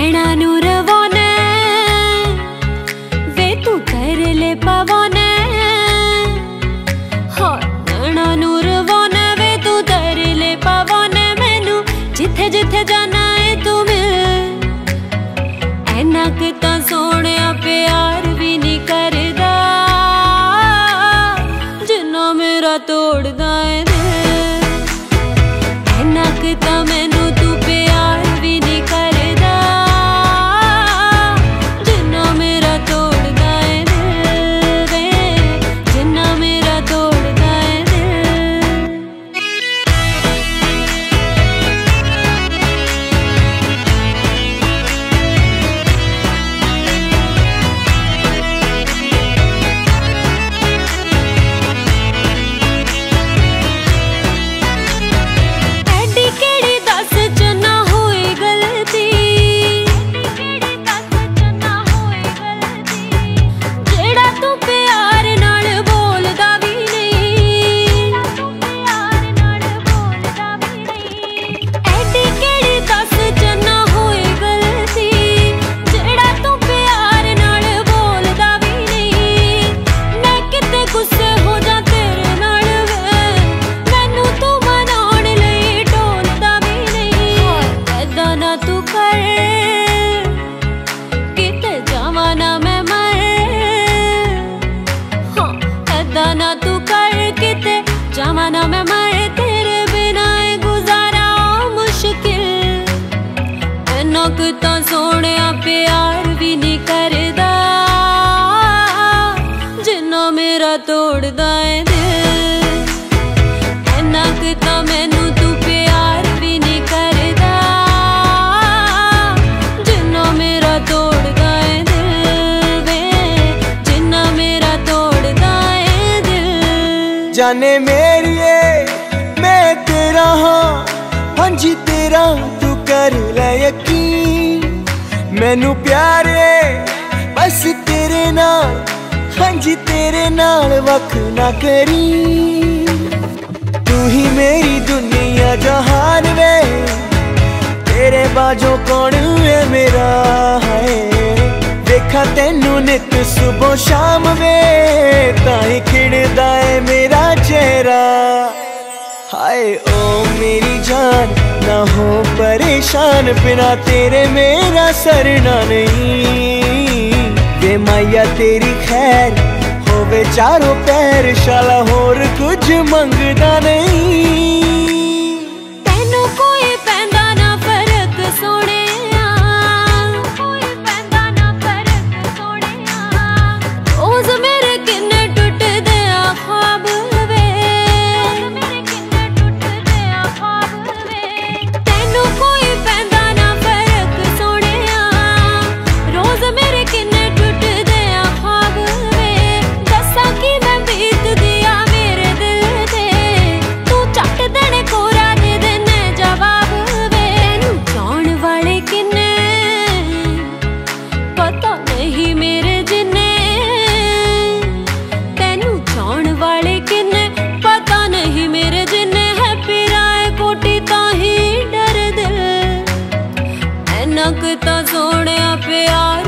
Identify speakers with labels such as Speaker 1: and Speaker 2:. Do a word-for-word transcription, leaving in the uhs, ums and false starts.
Speaker 1: नैना नू रवाने वे तू कर ले पवाने, हाँ नैना नू रवाने वे तू कर ले पवाने, मैनू जिथे जिथे जाना है तू मिल। ऐना कि तां सोहणिया प्यार भी नहीं करदा जिन्ना मेरा तोड़दा है दिल। ऐना कि तां मैनू तू प्यार भी नहीं करदा जिन्ना मेरा तोड़दा है दिल वे, जिन्ना मेरा तोड़दा है दिल। ऐडी केड़ी दस च ना होई गलती, जेड़ा तू प्यार नाल बोलदा भी नहीं। ऐडी केड़ी दस च ना होई गलती, जेड़ा तू प्यार नाल बोलदा भी नहीं। मैं किते गुस्से हो जा तेरे नाल वे, मैनू तू मनाउण लई ढोलदा भी नहीं। ऐदां ना तू कर किते जावां ना मैं मर, हाँ ऐदां ना तू कर किते जावां ना मैं मर। तेरे बिना ए गुजारा मुश्किल, ऐना कि तां सोहणिया प्यार भी नहीं करदा जिन्ना मेरा तोड़दा है दिल। ऐना कि तां मैनू तू प्यार भी नहीं करदा जिन्ना मेरा तोड़दा है दिल वे, जिन्ना मेरा तोड़दा है दिल।
Speaker 2: जाने मेरिए मैं तेरा हाँ, हाँ जी तेरा तू कर ले यकीन। मैनू प्यार है बस तेरे नाल, हाँ जी तेरे नाल वख ना करी। तू ही मेरी दुनिया जहान वे, तेरे बाजों कौन है मेरा है। देखा तेनू नित सुबह शाम वे, ताई खिड़दा है मेरा चेहरा। हाय ओ मेरी जान ना हो परेशान, बिना तेरे मेरा सरना नहीं। वे माया तेरी खैर होवे चारों पैर, शाला होर कुछ मंगदा नहीं।
Speaker 1: तैनू कोई पैंदा ना फर्क सोहणिया, कोई पैंदा ना फर्क सोहणिया। रोज़ मेरे किन्ने टुटदे आ ख्वाब वे, मेरे किन्ने टुटदे आ ख्वाब वे। तैनू कोई पैंदा ना फर्क सोहणिया, रोज़ मेरे किन्ने टुटदे आ ख्वाब वे। दस्सां कि मैं बीतदी आ मेरे दिल ते, तू झट देने कोरा दे देने जवाब वे। तैनू चाहण वाले किन्ने पता नहीं मेरे जिन्ने, तैनू चाहण वाले किन्ने पता नहीं मेरे जिन्ने। है पिराए कोटी तां ही डर दिल, ऐना कि तां सोहणिया प्यार